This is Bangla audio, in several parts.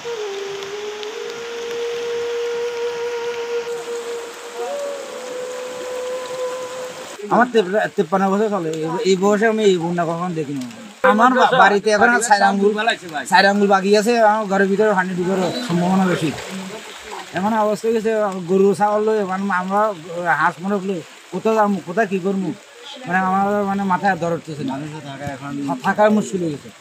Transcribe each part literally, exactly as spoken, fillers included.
আমার তেপ্পান্ন বছর চলে, এই বয়সে আমি এই বন্যা কখন দেখিনি। আমার বাড়িতে এখন চার আঙ্গুল চার আঙ্গুল বাকি আছে, আমার ঘরের ভিতরে পানি ঢুকার সম্ভাবনা বেশি। এমন অবস্থা গেছে, গরু ছাগল লই আমরা হাঁস মনে হলো কোথাও যাবো, কোথায় কি করবো, মানে আমার মানে মাথায় দর উঠতেছে, থাকার মুশকিল হয়ে গেছে।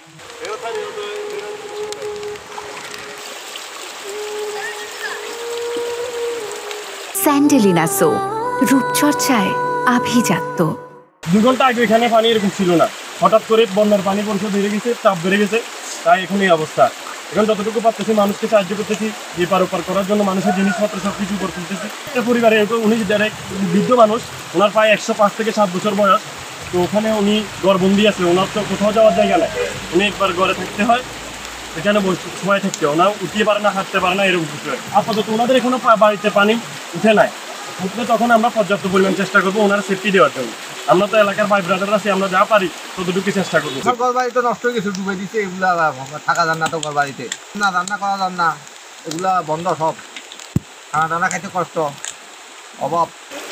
স্যান্ডেলিনা সো, রূপচর্চায় আভিজাত্য। দু ঘন্টা আগে এখানে পানি এরকম ছিল না, হঠাৎ করে বন্যার পানি পরিষদ বেড়ে গেছে, চাপ বেড়ে গেছে, তাই এখন এই অবস্থা। এখন যতটুকু পারতেছি মানুষকে সাহায্য করতেছি, এপার ওপার করার জন্য মানুষের জিনিসপত্র সব কিছু উপর তুলতেছি। একটা পরিবারে উনি যারা বৃদ্ধ মানুষ, ওনার প্রায় একশো পাঁচ থেকে সাত বছর বয়স, তো ওখানে উনি ঘরবন্দি আছে, ওনার তো কোথাও যাওয়ার জায়গা নেই, উনি একবার ঘরে থাকতে হয়, এখানে সময় থাকতে ওনার উঠতে পারে না, হাঁটতে পারে না, এরকম কিছু। আপাতত ওনাদের এখনো বাড়িতে পানি উঠে নাই, উঠলে তখন আমরা পর্যাপ্ত পরিমাণ চেষ্টা করবো ওনার সেফটি দেওয়ার জন্য। আমরা তো এলাকার ভাই ব্রাদার আছি, আমরা যা পারি ততটুকু চেষ্টা করবো। ঘর বাড়ি তো নষ্ট হয়ে গেছে, ডুবে দিচ্ছে, এগুলা থাকা যান না তো ঘর বাড়িতে, না রান্না করা যান না, এগুলা বন্ধ সব, খানা দানা খাইতে কষ্ট, অভাব।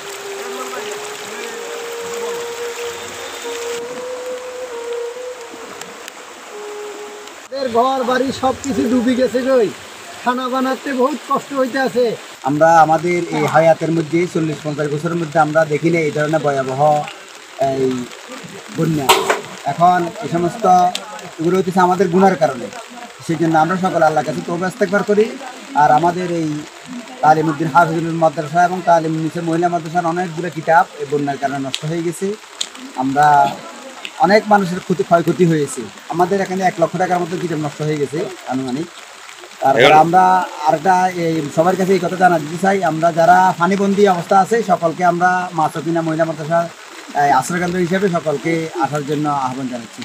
ঘর বাড়ি সব কিছু ডুবে গেছে, গই খানা বানাতে বহুত কষ্ট হইতে আছে। আমরা আমাদের এই হায়াতের মধ্যে চল্লিশ পঞ্চাশ বছরের মধ্যে আমরা দেখিনি এই ধরনের ভয়াবহ এই বন্যা। এখন এই সমস্ত এগুলো হচ্ছে আমাদের গুনার কারণে, সেই জন্য আমরা সকলে আল্লাহর কাছে তওবা ইস্তেগফার করি। আর আমাদের এই তালিমউদ্দিন হাফিজুল মাদ্রাসা এবং তালিম নিসা মহিলা মাদ্রাসার অনেকগুলো কিতাব এই বন্যার কারণে নষ্ট হয়ে গেছে। আমরা অনেক মানুষের ক্ষতি ক্ষয়ক্ষতি হয়েছে, আমাদের এখানে এক লক্ষ টাকার মতো কিতাব নষ্ট হয়ে গেছে আনুমানিক। তারপরে আমরা আরেকটা এই সবার কাছে এই কথা জানা দিতে চাই, আমরা যারা পানিবন্দী অবস্থা আছে সকলকে আমরা মাসকিনা মহিলা মাদ্রাসার আশ্রয়কেন্দ্র হিসেবে সকলকে আসার জন্য আহ্বান জানাচ্ছি।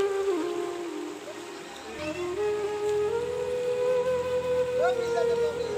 Gracias.